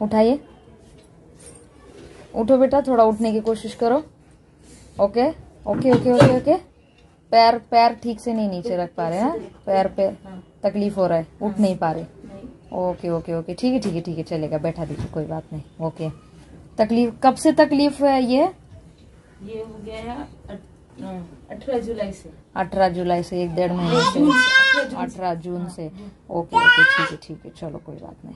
उठाइए, उठो बेटा, थोड़ा उठने की कोशिश करो। Okay okay okay okay okay. पैर पैर ठीक से नहीं नीचे रख पा रहे हैं, पैर पे तकलीफ हो रहा है, उठ नहीं पा रहे। ओके ओके ओके, ठीक है ठीक है ठीक है, चलेगा, बैठा दीजिए, कोई बात नहीं। ओके, तकलीफ कब से तकलीफ है ये हो गया है 18 जुलाई से। 18 जुलाई से, 1-1.5 महीने से, 18 जून से। ओके ओके, ठीक है, चलो कोई बात नहीं।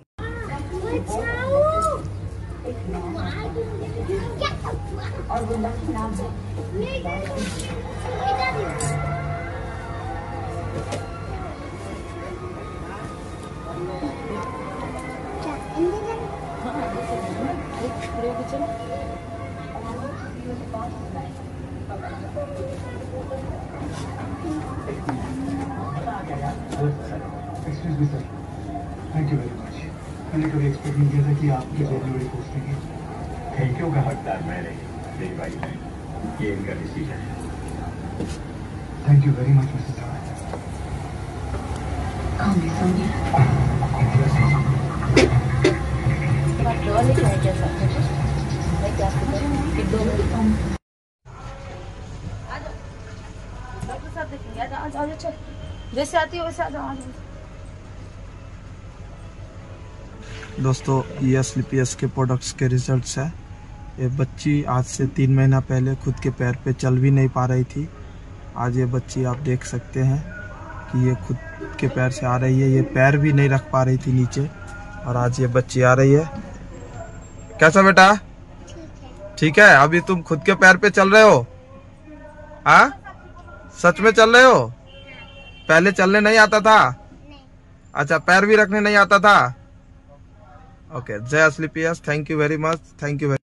Excuse me sir, thank you very much. मैंने कभी एक्सपेक्ट नहीं किया था कि आपकी इतनी बड़ी पोस्टिंग है। थैंक यू का हकदार मैं नहीं, मेरी भाई है, ये इनका डिसीजन है। Thank you very much mister साहब। जैसे आती हो वैसे आ जाओ। दोस्तों, ये SLPS के प्रोडक्ट्स के रिजल्ट्स है। ये बच्ची आज से 3 महीना पहले खुद के पैर पे चल भी नहीं पा रही थी। आज ये बच्ची आप देख सकते हैं कि ये खुद के पैर से आ रही है, ये पैर भी नहीं रख पा रही थी नीचे, और आज ये बच्ची आ रही है। कैसा बेटा? ठीक है। अभी तुम खुद के पैर पे चल रहे हो? हाँ, सच में चल रहे हो? पहले चलने नहीं आता था? अच्छा, पैर भी रखने नहीं आता था? ओके, जय SLPS, thank you very much, thank you.